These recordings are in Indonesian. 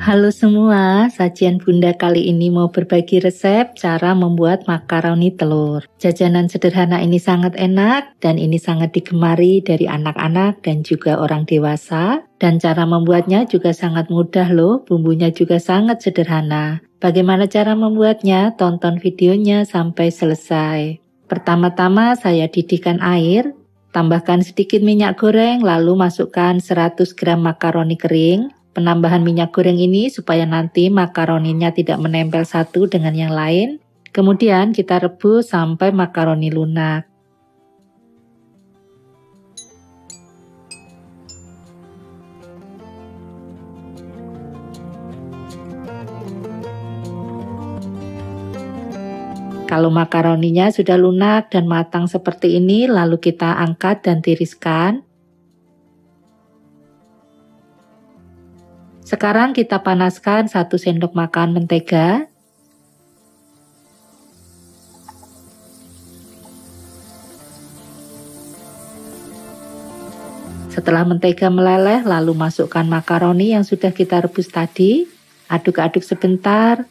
Halo semua, sajian Bunda kali ini mau berbagi resep cara membuat makaroni telur. Jajanan sederhana ini sangat enak dan ini sangat digemari dari anak-anak dan juga orang dewasa. Dan cara membuatnya juga sangat mudah loh, bumbunya juga sangat sederhana. Bagaimana cara membuatnya? Tonton videonya sampai selesai. Pertama-tama saya didihkan air, tambahkan sedikit minyak goreng lalu masukkan 100 gram makaroni kering. Penambahan minyak goreng ini supaya nanti makaroninya tidak menempel satu dengan yang lain. Kemudian kita rebus sampai makaroni lunak. Kalau makaroninya sudah lunak dan matang seperti ini, lalu kita angkat dan tiriskan. Sekarang kita panaskan 1 sendok makan mentega. Setelah mentega meleleh, lalu masukkan makaroni yang sudah kita rebus tadi. Aduk-aduk sebentar.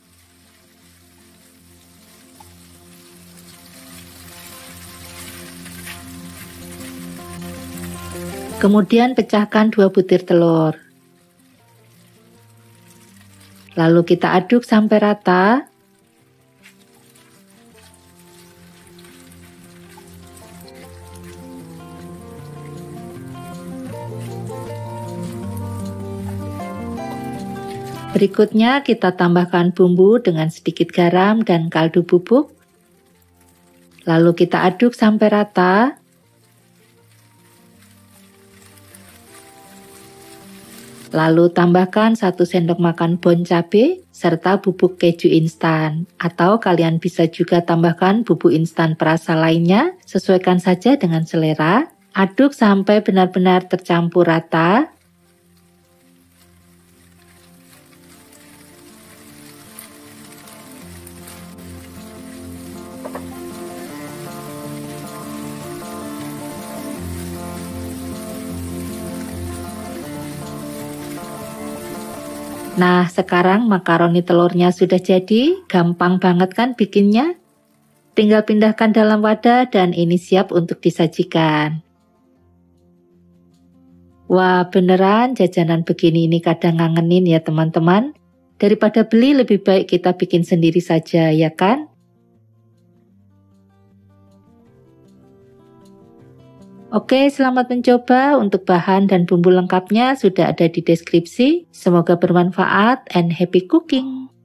Kemudian pecahkan 2 butir telur. Lalu kita aduk sampai rata. Berikutnya kita tambahkan bumbu dengan sedikit garam dan kaldu bubuk. Lalu kita aduk sampai rata. Lalu tambahkan 1 sendok makan bon cabai serta bubuk keju instan. Atau kalian bisa juga tambahkan bubuk instan perasa lainnya, sesuaikan saja dengan selera. Aduk sampai benar-benar tercampur rata. Nah, sekarang makaroni telurnya sudah jadi, gampang banget kan bikinnya? Tinggal pindahkan dalam wadah dan ini siap untuk disajikan. Wah, beneran jajanan begini ini kadang ngangenin ya teman-teman. Daripada beli lebih baik kita bikin sendiri saja, ya kan? Oke, selamat mencoba. Untuk bahan dan bumbu lengkapnya sudah ada di deskripsi. Semoga bermanfaat and happy cooking!